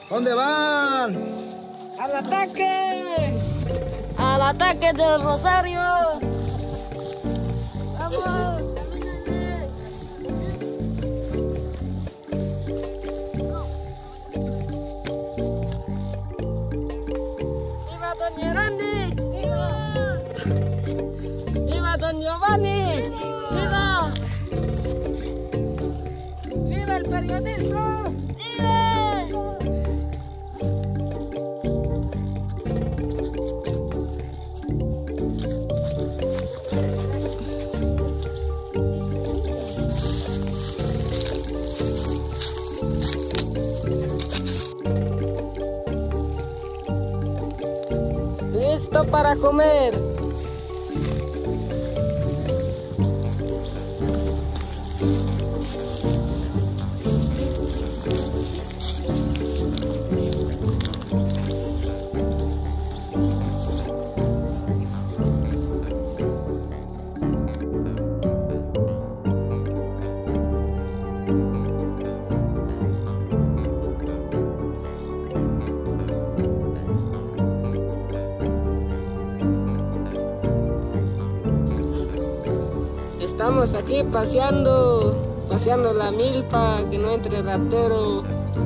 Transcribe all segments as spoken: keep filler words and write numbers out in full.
¿Dónde van? ¡Al ataque! ¡Al ataque del Rosario! ¡Vamos! ¡Camínale! ¡Viva Don Gerandi! ¡Viva! ¡Viva Don Giovanni! ¡Viva! ¡Viva el periodismo! Listo para comer. Estamos aquí paseando, paseando la milpa, que no entre ratero.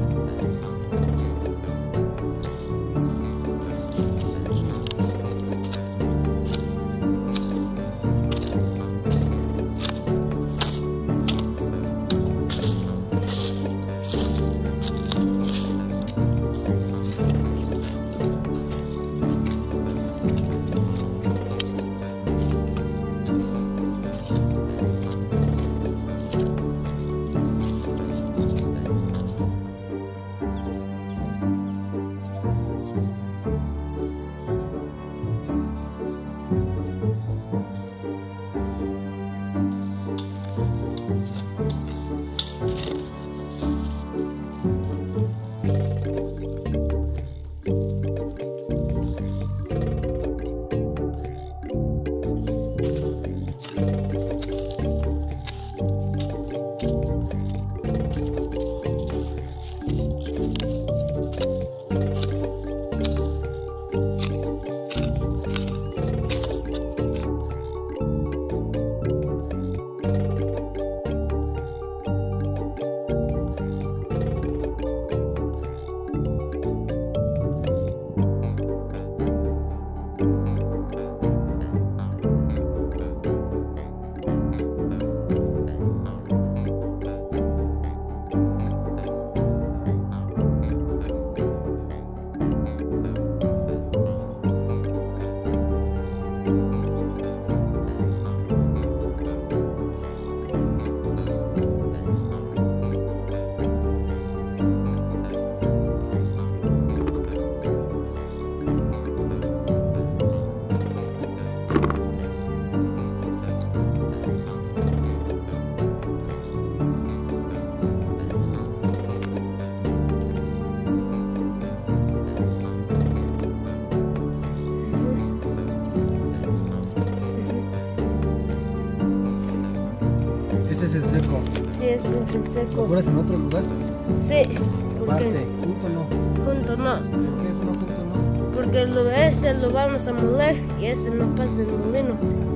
Ese es el seco. Sí, este es el seco. ¿Lo curas en otro lugar? Sí. ¿Por Aparte, qué? junto no. Junto no. ¿Por qué no junto no? Porque lo, este lo vamos a moler y este no pasa el molino.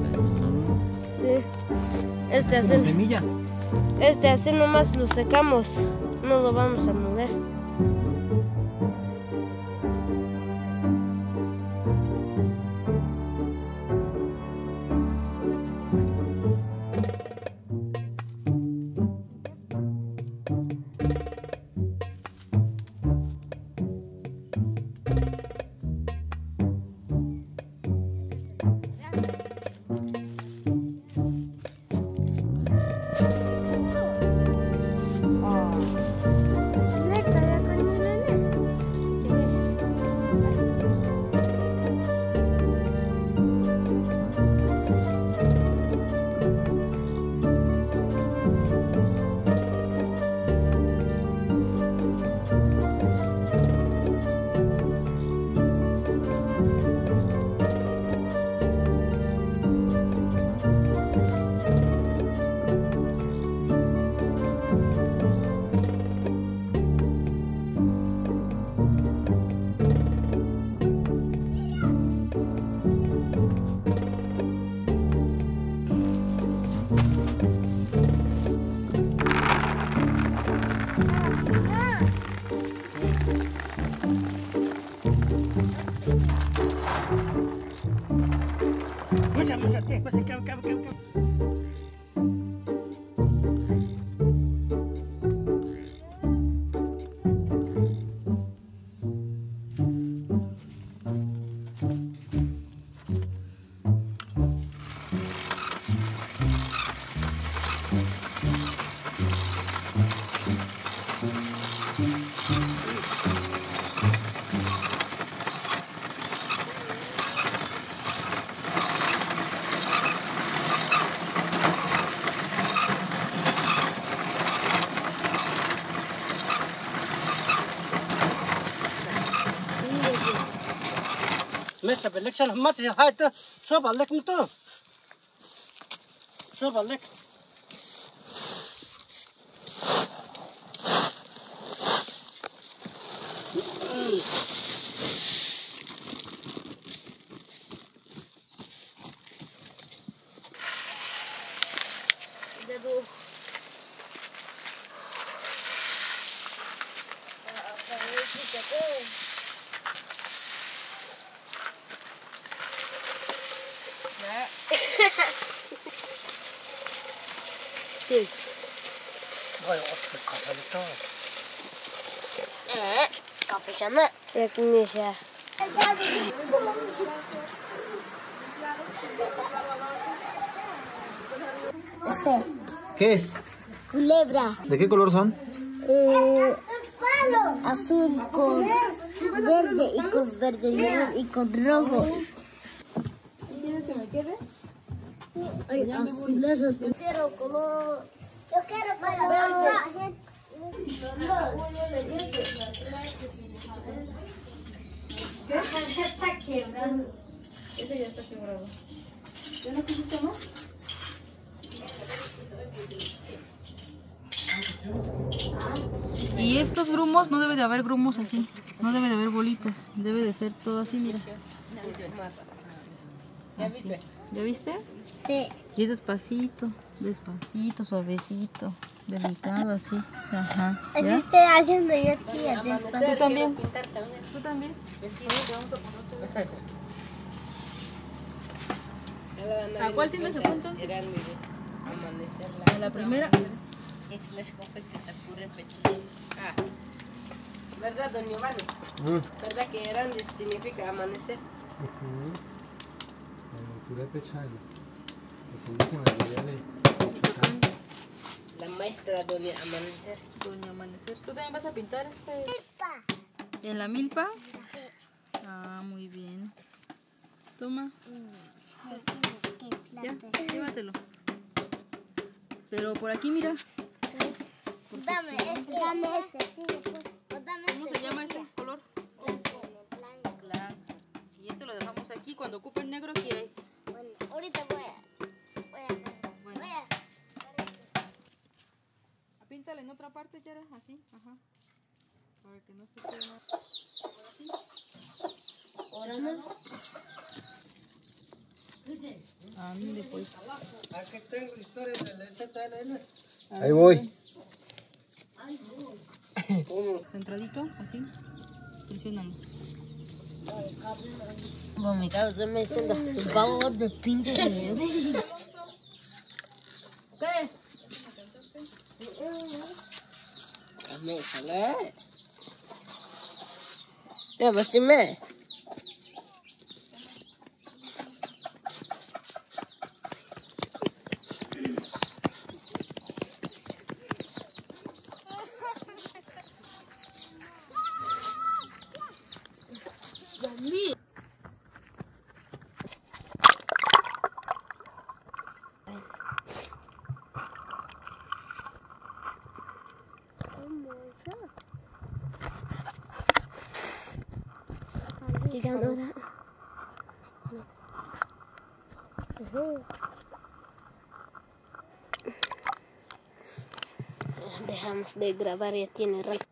Sí. Este Es como así, semilla. este así nomás lo secamos. No lo vamos a moler. Mesa beleksan mat ya hayta so balek mito. So balek. Dedo. Sí. Vay otuz kafalı to. Eh, kapışanı. Yakınlaşa. ¿Qué es? Culebra. ¿De qué color son? Eh, azul con verde y con verde y con rojo. ¿Quieres que me quede? Ay, azulejo. Yo quiero color. Yo quiero color. Ya está quebrado. Ese ya está quebrado. ¿Ya no quisiste más? Y estos grumos, no debe de haber grumos así. No debe de haber bolitas. Debe de ser todo así, mira. Así. ¿Ya viste? Sí. Y es despacito, despacito, suavecito, delicado así. Ajá. Así ¿Ya? estoy haciendo yo, tía. Despacito. Tú también. Tú también. ¿A cuál tienes se fue entonces? A la primera. Ah, ¿verdad, don Giovanni? Mm. ¿Verdad que grande significa amanecer? La maestra doña Amanecer. Doña Amanecer. ¿Tú también vas a pintar este? ¿En la milpa? Ah, muy bien. Toma. Ya, llévatelo. Pero por aquí, mira. Dame este, dame este, sí, pues. Dame ¿Cómo se llama este color? Blanco. Y esto lo dejamos aquí. Cuando ocupen negro, sí hay. Bueno, ahorita voy a, voy a, Bueno. voy a. Píntale en otra parte, Yara, así, ajá. Para que no se quede nada. Ahora no. Ande, pues. Aquí tengo historias de la Z L N. Ahí voy. Centradito, así. Presiónalo. Bueno, mi causa me diciendo, el pavo de pinto de ¿Qué? Kami salah. Ya pasti me. Llegando ahora. Dejamos de grabar, ya tiene rato.